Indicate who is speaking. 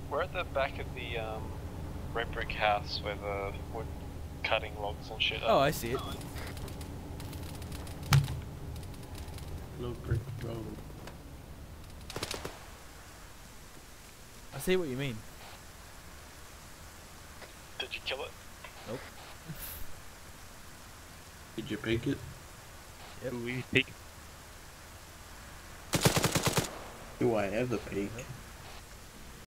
Speaker 1: We're at the back of the red brick house where the wood cutting logs and shit
Speaker 2: Oh,
Speaker 1: are.
Speaker 2: I see it.
Speaker 3: Low brick road.
Speaker 2: I see what you mean.
Speaker 1: Did you kill it?
Speaker 2: Nope.
Speaker 3: Did you pick it?
Speaker 2: Yep.
Speaker 4: Ooh, we peek.
Speaker 3: Do I have the peak?
Speaker 2: Yep.